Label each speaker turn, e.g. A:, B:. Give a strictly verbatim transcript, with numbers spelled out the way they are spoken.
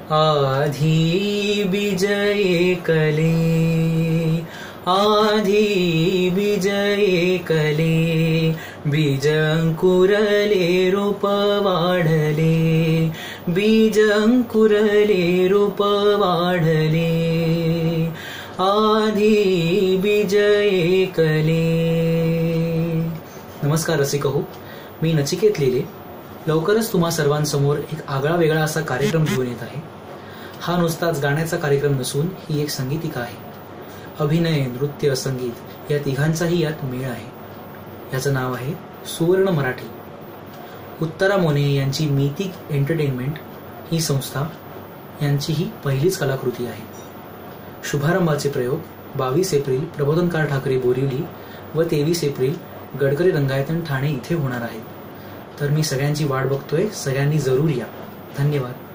A: आधी बीज एकले, आधी बीज एकले, बीज अंकुरले रूप वाढले, बीज अंकुरले रूप वाढले, आधी बीज एकले. नमस्कार रसिक हो, मी नचिकेत लेले लवकरच तुम्हा सर्वांसमोर एक आगळा वेगळा असा कार्यक्रम घेऊन येत आहे. हा नुसताच गाण्याचा कार्यक्रम नसून ही एक संगीतिका आहे. अभिनय, नृत्य, संगीत या तिघांचाही यात मेळ आहे. याचं नाव आहे सुवर्ण मराठी. उत्तरा मोने यांची मिथिक एंटरटेनमेंट ही संस्था यांची ही पहिलीच कलाकृती आहे. शुभारंभाचे प्रयोग बावीस एप्रिल प्रबोधनकार ठाकरे बोरिवली व तेवीस एप्रिल गडकरी रंगायतन ठाणे इथे होणार आहेत. तर मी सगळ्यांची वाट बघतोय. सगळ्यांनी जरूर या. धन्यवाद.